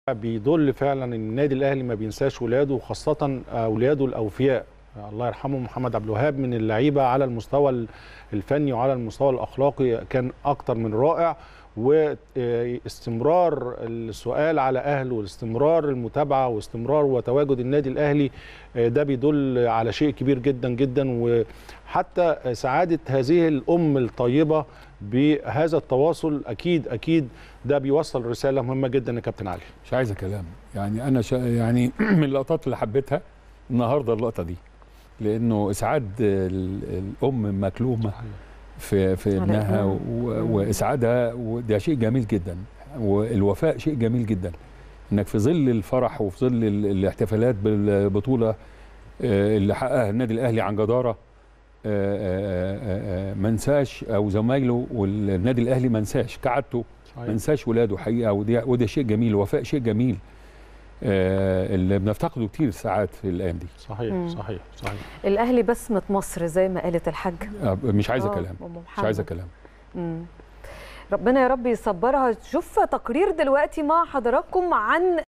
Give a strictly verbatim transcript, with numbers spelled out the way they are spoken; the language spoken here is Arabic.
بيدل فعلا ان النادي الاهلي ما بينساش ولاده، وخاصه اولاده الاوفياء. الله يرحمه محمد عبد الوهاب من اللعيبه على المستوى الفني وعلى المستوى الاخلاقي كان اكتر من رائع. واستمرار السؤال على اهله واستمرار المتابعه واستمرار وتواجد النادي الاهلي ده بيدل على شيء كبير جدا جدا. وحتى سعاده هذه الام الطيبه بهذا التواصل اكيد اكيد ده بيوصل رساله مهمه جدا يا كابتن علي. مش عايزه كلام يعني انا شا يعني من اللقطات اللي حبيتها النهارده اللقطه دي، لانه اسعاد الام مكلومه في في ابنها واسعادها، وده شيء جميل جدا. والوفاء شيء جميل جدا، انك في ظل الفرح وفي ظل الاحتفالات بالبطوله اللي حققها النادي الاهلي عن جداره ما انساش، او زمايله والنادي الاهلي ما انساش كعادته، ما انساش ولاده حقيقه. وده وده شيء جميل، وفاء شيء جميل اللي بنفتقده كتير ساعات في الايام دي. صحيح مم. صحيح صحيح. الاهلي بسمه مصر زي ما قالت الحاج. مش عايزه كلام، مش عايزه كلام. مم. ربنا يا رب يصبرها. شوف تقرير دلوقتي مع حضراتكم عن